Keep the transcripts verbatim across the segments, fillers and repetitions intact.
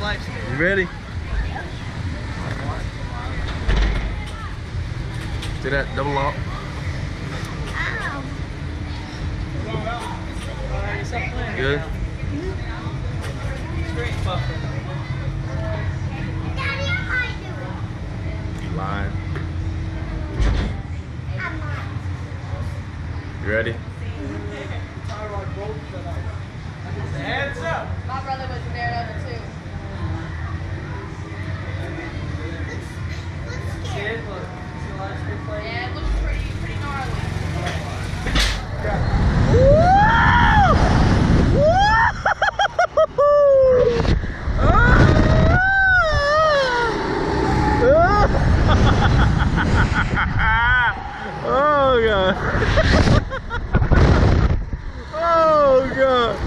You ready? See that double lock? Good. You lying? You ready? Hands up! My brother was there the other two. See it? Look. See a lot of street play? Yeah, it looks pretty, pretty gnarly. Oh god. Oh god.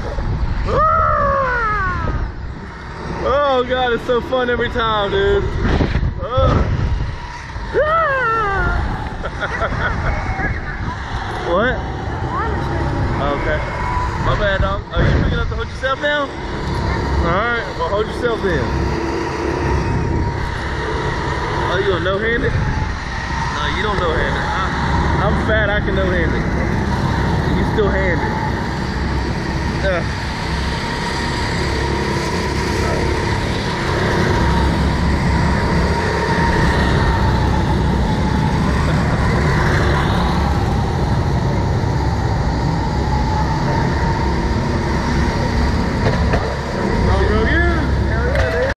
Oh god, it's so fun every time, dude. Oh. What? Okay. My bad, dog. Oh, you big enough to hold yourself down? Alright, well hold yourself in. Oh, you a no-handed? No, you don't no-handed. I'm fat, I can no-handed. You still handed. Ugh.